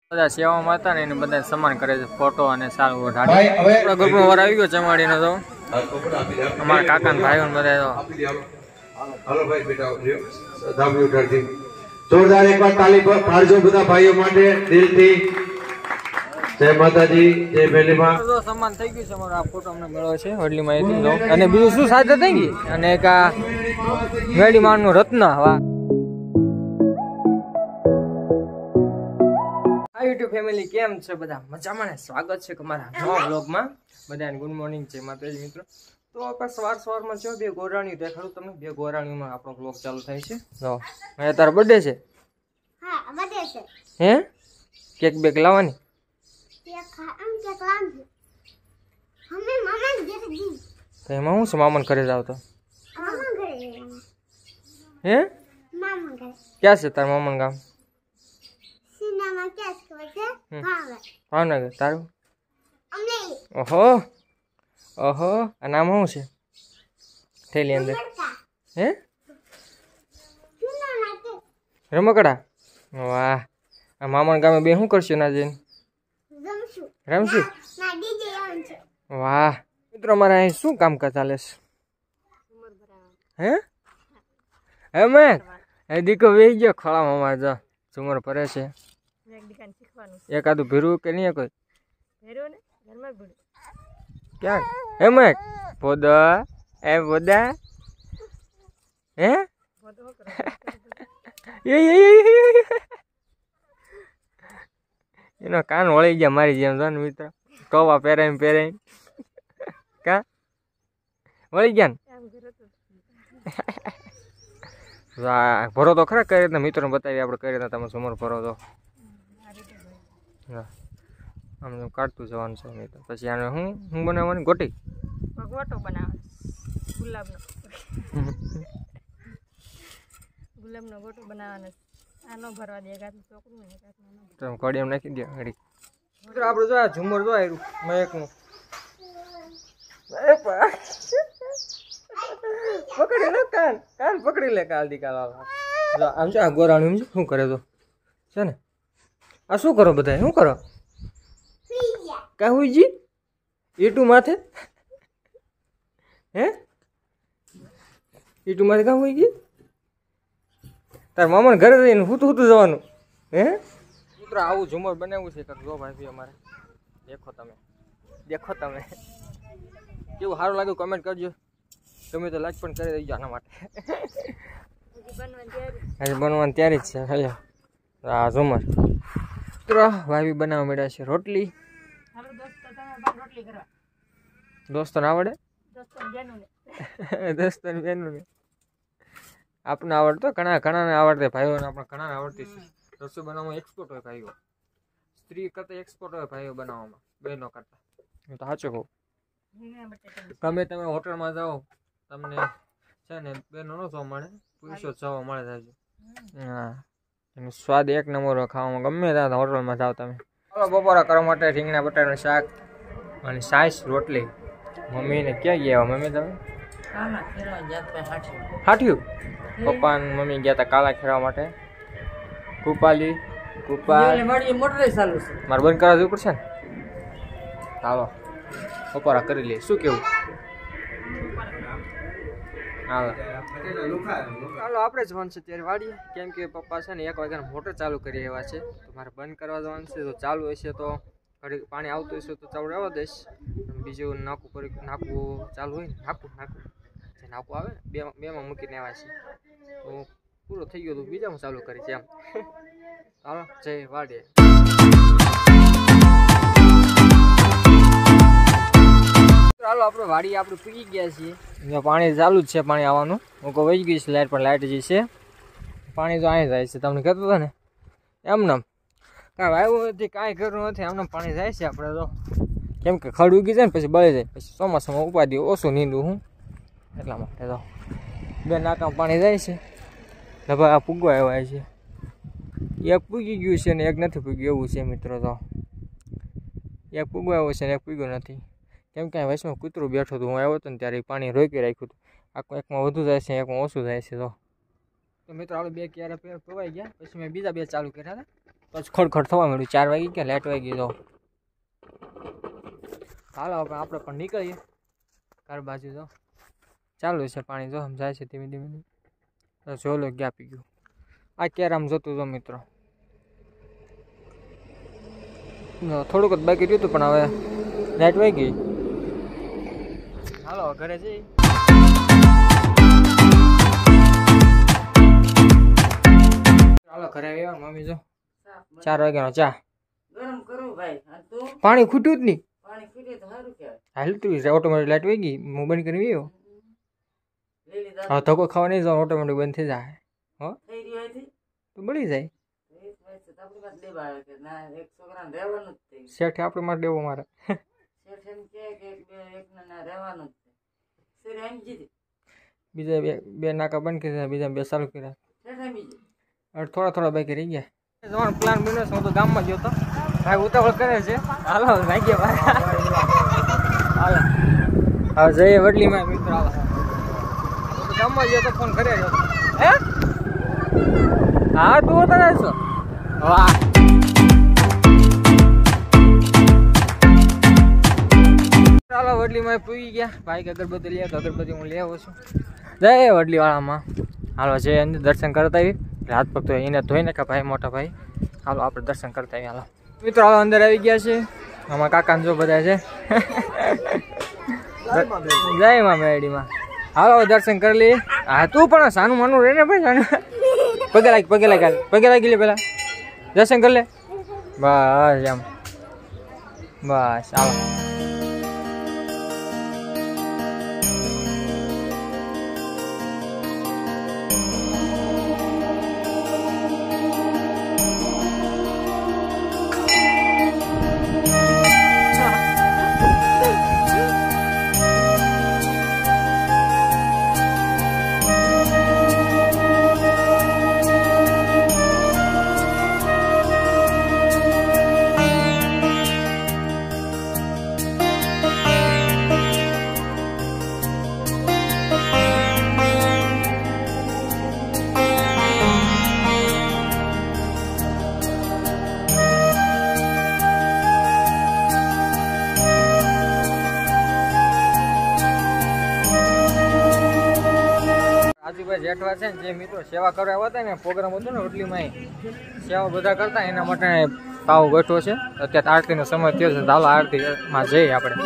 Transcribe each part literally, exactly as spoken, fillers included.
બધા સેવામાં હતા ને એને બધા સન્માન કરે છે, ફોટો અને સારું ઢાળી. આપણા ગ્રુપમાં વાર આવી ગયો ચમાડીનો તો અમારા કાકા ને ભાઈઓ બધા તો હાલો ભાઈ બેટા ધામ્યું ઢળતી જોરદાર એકવાર તાલી પાડજો બધા ભાઈઓ માટે દિલથી. જય માતાજી, જય મેલીમાં. તો સન્માન થઈ ગયું છે અમારો. આ ફોટો અમને મળ્યો છે વડલીમાં એથી તો. અને બીજું શું સાધન થઈ ગઈ અને એક આ મેડીમાનનું રત્ન. વાહ. યુટ્યુબ ફેમિલી કેમ છે બધા? મજામાં ને? સ્વાગત છે તમારા નવા બ્લોગમાં. બધાને ગુડ મોર્નિંગ છે માતાજી મિત્રો. તો આપણે સવાર સવારમાં છે બે ગોરાણીઓ દેખાડું તમને. બે ગોરાણીઓમાં આપણો બ્લોગ ચાલુ થાય છે. જો હવે તારો બર્થડે છે? હા, બર્થડે છે. હે કેક બેક લાવવાની? કેક આમ કેક લાવજો. અમે મામા ઘરે દી. તો એમાં હું છે? મામાને ઘરે જાવ તો મામા ઘરે. હે મામા ઘરે. ક્યાં છે તાર મામાનું ગામ? સિનેમા કેસ કરે છે. ભાવે. ભાવનગર. તારું? અમને ઓહો ઓહો. આ નામ શું છે થેલી અંદર? હે સુના નાતે રમકડા. વાહ. આ મામાના ગામે બે શું કરશું ના જઈને? જમશું. રમશું? ના ડીજે આવું છે. વાહ. મિત્રો અમારે અહીં શું કામકાજ ચાલે છે? હે હે મેં એ દીકો વેઈ ગયો ખળામાં અમારે. જો ઝુમર ભરે છે. એકાદું ભીરું કે નહીં કોઈ? ક્યાં હે મેં પોદા એ પોદા હે એનો કાન વળી ગયા મારી જેમ. જો ને મિત્ર કવા પહેરાઈને પહેરાઈને કા વળી ગયા ને. ભરો તો ખરા કઈ રીતના મિત્રો બતાવી આપણે કઈ રીતના તમે સમર ભરો તો. આમ કાઢતું જવાનું છે મિત્રો. પછી આને હું હું બનાવવાની ગોટી ગોટો બનાવવાનો ગુલાબનો ગુલાબનો ગોટો બનાવવાનો. આનો ભરવા દે ગાતું છોકરું ને ગાતું તો કડી એમ નાખી દે ઘડી. મિત્રો આપણે જો આ ઝુમર જો આવ્યું મયકનું. પકડી લે કાન કાન પકડી લે કાલ દી કાલ. આમ છે આ ગોરાણી શું કરે તો છે ને. આ શું કરો બધા? શું કરો? કા હુઈજી ઈટુ માથે? હે ઈટુ માથે કા હુઈ ગઈ? તાર મામાને ઘરે જઈને હુતું હુતું જવાનું. હે મિત્રો આવું ઝુમર બનાવ્યું છે કાંક. જો ભાઈ અમારે દેખો તમે દેખો તમે કેવું સારું લાગ્યું કમેન્ટ કરજો. તમે તો લાઈક પણ કરી દેજો આના માટે. હજી બનવાની તૈયારી જ છે. હાલો આ ઝુમર. મિત્રો ભાઈ બનાવવા મળ્યા છે રોટલી. દોસ્તોને આવડે? દોસ્તોને બેનું ને આપણે આવડતો ઘણા ઘણાને આવડતે ભાઈઓને. આપણે ઘણાને આવડતી છે. રસોઈ બનાવવામાં એક્સપોર્ટ હોય ભાઈઓ. સ્ત્રી કરતા એક્સપોર્ટ હોય ભાઈઓ બનાવવામાં બહેનો કરતા. હું તો સાચું કહું. ગમે તમે હોટલમાં જાઓ તમને છે ને બહેનો ન જોવા મળે, પુરુષો જોવા મળે છે. હા એનો સ્વાદ એક નંબર ખાવામાં ગમે ત્યાં હોટલમાં જાઓ તમે. ચાલો બપોરા કરવા માટે રીંગણા બટાટાનું શાક અને સાઈસ રોટલી. મમ્મીને ક્યાં ગયા મમ્મી તમે? હાઠ્યું. પપ્પા અને મમ્મી ગયા હતા કાલા ખેરવા માટે. કૃપાલી કૃપા મારે બંધ કરવા જવું પડશે ને. ચાલો બપોરા કરી લઈએ. શું કેવું? હાલો ચાલો આપણે જવાનું છે ત્યારે વાડીએ. કેમ કે પપ્પા છે ને એક વાગ્યાનું મોટર ચાલુ કરી એવા છે. તો મારે બંધ કરવા જવાનું છે. તો ચાલુ હશે તો ઘડી પાણી આવતું હશે તો ચાલુ રહેવા દઈશ. બીજું નાખું કરી નાખવું ચાલુ હોય ને નાખું નાખું જે નાખું આવે ને બે બેમાં મૂકીને આવ્યા છે. તો પૂરો થઈ ગયો તો બીજામાં ચાલુ કરી છે એમ. ચાલો જય વાડીએ. ચાલો આપણે વાડી આપણે પૂગી ગયા છીએ. પાણી ચાલુ જ છે પાણી આવવાનું. હું કહું વહી ગઈ છે લાઇટ પણ લાઇટ જે છે પાણી તો અહીં જાય છે. તમને કહેતો હતો ને એમને કાંઈ વાવ્યું નથી કાંઈ કર્યું નથી એમને પાણી જાય છે. આપણે તો કેમ કે ખડ ઉગી જાય ને પછી બળી જાય. પછી ચોમાસામાં ઉપાધિ ઓછું નીંદું હું એટલા માટે તો બે નાકામાં પાણી જાય છે. લગભગ આ પૂગવા આવ્યા છે. એક પૂગી ગયું છે ને એક નથી પૂગ્યું એવું છે મિત્રો. તો એક પૂગવા આવ્યો છે ને એક પૂગ્યો નથી. કેમ કે વચમાં કૂતરું બેઠું હતું. હું આવ્યો હતો ને ત્યારે પાણી રોકી રાખ્યું હતું. આખું એકમાં વધુ જાય છે એકમાં ઓછું જાય છે. તો મિત્રો આપણે બે ક્યારે પવાઈ ગયા પછી મેં બીજા બે ચાલુ કર્યા હતા. પછી ખડખડ થવા મળ્યું. ચાર વાગી ગયા, લાઈટ વાગી તો હાલો હવે આપણે પણ નીકળીએ ઘર બાજુ. તો ચાલુ છે પાણી, જો જાય છે ધીમે ધીમે. તો જો લો ક્યાં પી ગયું. આ ક્યારે આમ જોતું જો મિત્રો, થોડુંક જ બાકી રહ્યું હતું પણ હવે લાઈટ વાગી ગઈ. હાલો ઘરે જઈ. હાલો ઘરે આવ્યા મમ્મી જો ચાર વાગ્યાનો ચા ગરમ કરું ભાઈ. આ તું પાણી ખૂટ્યું જ નહીં. પાણી પીડે તો સારું કહેવાય. હાલતું ઓટોમેટિક લાઈટ વહી ગઈ. હું બંધ કરી ગયો. લઈ લીધા હવે ધક્કો ખાવા નહીં જાવ, ઓટોમેટિક બંધ થઈ જાય. હો થઈ રહ્યું અહીંથી તો બળી જાય. એક વર્ષ તો આપણી પાસે લેવા આવે કે ના એક છોકરાને રહેવાનું જ થયું. શેઠે આપણે માટે દેવો મારે. શેઠ એમ કહે કે એક બે એકને ના રહેવાનું જ છે. શેઠ એમ કીધી. બીજા બે બે નાકા બંધ કરી દીધા, બીજા બે ચાલુ કર્યા. શેઠ એમ કીધી. હવે થોડા થોડા બાકી રહી ગયા. જવાનો પ્લાન બન્યો છે. હું તો ગામમાં ગયો હતો. ભાઈ ઉતાવળ કરે છે. હાલો ભાઈ ભાઈ હાલો હવે જઈએ વડલીમાં મિત્ર. હાલો ગામમાં ગયો તો ફોન કરે હે. હા તું ઉતારે છો. વાહ ચાલો વડલીમાં પૂરી ગયા. ભાઈ અગરબત્તી લે તો અગરબત્તી હું લઈ આવું છું. જય વડલી વાળામાં. હાલો જે અંદર દર્શન કરતા આવી. હાથ પગ તો એને ધોઈ નાખ્યા ભાઈ મોટા ભાઈ. હાલો આપણે દર્શન કરતા આવી. હાલો મિત્રો હાલો અંદર આવી ગયા છે. આમાં કાકા જો બધા છે. જય મા મેડીમાં. હાલો દર્શન કરી લઈએ. હા તું પણ સાનું માનું રે ને ભાઈ. સાનું પગે લાગી પગે લાગી પગે લાગી લે પેલા દર્શન કરી લે. બસ એમ બસ હાલો. આજુભાઈ જેઠવા છે ને જે મિત્રો સેવા કરવા આવ્યા હતા ને પ્રોગ્રામ હતો ને વડલીમાં સેવા બધા કરતા એના માટે પાવ ગોઠવો છે. અત્યારે આરતીનો સમય થયો છે. ચાલો આરતીમાં જઈએ આપણે.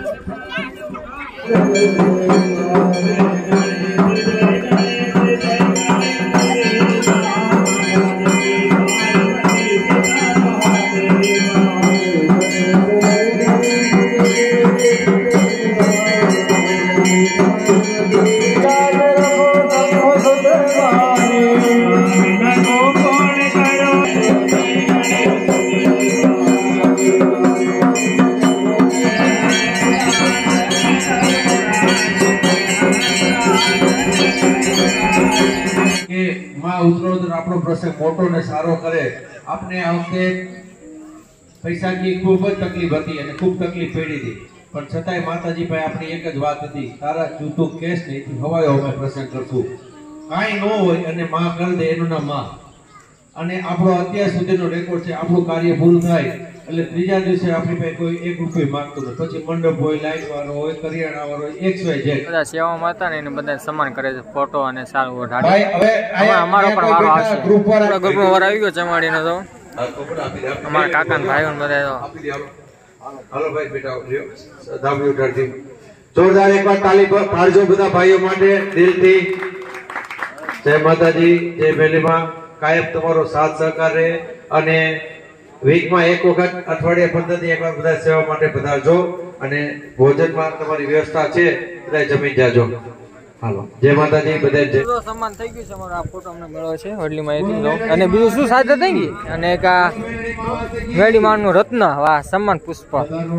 ઉત્તરોત્તર આપણો પ્રસંગ મોટો ને સારો કરે. આપણે આ વખતે પૈસાની ખૂબ જ તકલીફ હતી અને ખૂબ તકલીફ પડી હતી, પણ છતાંય માતાજી ભાઈ આપણી એક જ વાત હતી, તારા જૂતું કેસ નહીં હવાયો અમે પ્રસંગ કરશું. કાંઈ ન હોય અને માં કરી દે એનું નામ માં. અને આપણો અત્યાર સુધીનો રેકોર્ડ છે. આપણું કાર્ય પૂરું થાય એટલે ત્રીજા દિવસે આપણી પાસે કોઈ એક રૂપિયો માંગતું નથી. પછી મંડપ હોય, લાઈટ વાળો હોય, કરિયાણા વાળો હોય, એક્સ વાય ઝેડ બધા સેવામાં હતા ને એને બધા સન્માન કરે છે. ફોટો અને સારું ભાઈ હવે અમારો પણ વારો આવશે. ગ્રુપ વાર આવી ગયો ચમાડીનો તો અમારા કાકા ને ભાઈઓ બધા હાલો ભાઈ બેટા ધામી ઉઠાડતી જોરદાર એકવાર તાલી પાડજો બધા ભાઈઓ માટે દિલથી. જય માતાજી, જય મેલીમાં. કાયમ તમારો સાથ સહકાર રહે અને વીકમાં એક વખત અઠવાડિયા પંદર એક વાર બધા સેવા માટે પધારજો અને ભોજનમાં તમારી વ્યવસ્થા છે બધા જમીન જાજો. હાલો જય માતાજી. બધા સન્માન થઈ ગયું છે. અમારો આ ફોટો અમને મળ્યો છે વડલીમાં. અને બીજું શું સાથે થઈ ગઈ અને એક આ મેડીમાન નું રત્ન વાહ સન્માન પુષ્પ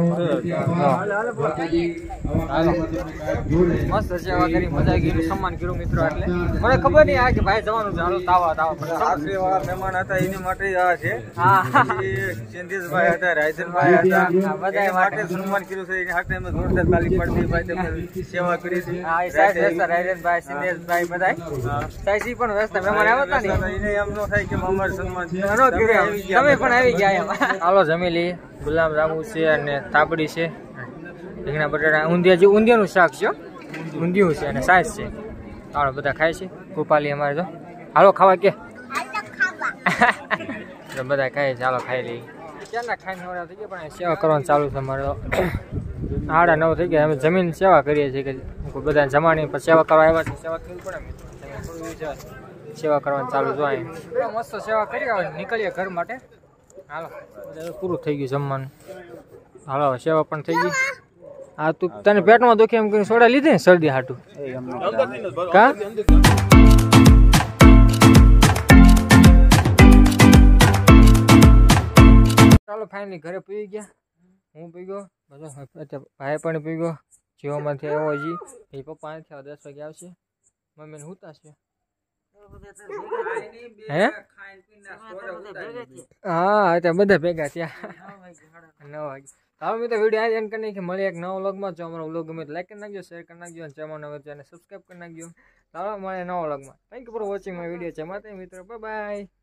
મસ્ત સેવા કરી મજા આવી. સન્માન કર્યું મિત્રો. એટલે મને ખબર નહીં આ કે ભાઈ જવાનું છે. હાલો તાવા તાવા સાસરી વાળા મહેમાન હતા એની માટે આ છે. હા ચંદીશભાઈ હતા, રાયસનભાઈ હતા, બધા માટે સન્માન કર્યું છે. એની હાથે અમે જોરદાર તાલી પાડી ભાઈ તમે સેવા કરી છે. રાયરનભાઈ સિનેશભાઈ બધા સાઈસી પણ વ્યસ્ત મહેમાન આવ્યા હતા ને એને એમ નો થાય કે અમાર સન્માન છે ઘણો કર્યો. તમે પણ આવી ગયા એમ. હાલો જમી લઈએ. ગુલાબ જાંબુ છે અને તાપડી છે, રીંગણા બટાટા, ઊંધિયા જે ઊંધિયાનું શાક છે હો. ઊંધિયું છે અને સાઈસ છે. હાલો બધા ખાય છે. કૃપાલી અમારે જો હાલો ખાવા કે એટલે બધા ખાય છે. હાલો ખાઈ લઈએ. ક્યારના ખાઈને નવરા થઈ ગયા પણ સેવા કરવાનું ચાલુ છે અમારે તો. આડા નવ થઈ ગયા. અમે જમીન સેવા કરીએ છીએ કે બધા જમાણી પર સેવા કરવા આવ્યા છે. સેવા કરવી પડે મિત્રો. સેવા કરવાનું ચાલુ જો અહીં મસ્ત સેવા કરી આવે નીકળીએ ઘર માટે. હાલો બધા પૂરું થઈ ગયું જમવાનું. હાલો સેવા પણ થઈ ગઈ. હા તું તને પેટમાં દુખે એમ કરીને સોડા લીધી ને શરદી હાટું કા ચાલો ફાઇનલી ઘરે પી ગયા. હું પી ગયો બધો ભાઈ પણ પી ગયો. જીઓમાંથી આવ્યો હજી એ પપ્પા નથી દસ વાગે આવશે. મમ્મીને હુતા છે હે હા ત્યાં બધા ભેગા થયા નવ વાગે. હવે મેં તો વિડીયો આ એન્ડ કરી નાખી. મળી એક નવો વ્લોગમાં. જો અમારો વ્લોગ ગમે તો લાઈક કરી નાખજો, શેર કરી નાખજો અને ચેનલ નવો ચેનલ સબસ્ક્રાઈબ કરી નાખજો. ચાલો મળે નવો વ્લોગમાં. Thank you for watching my video. જય માતા મિત્રો, બાય બાય.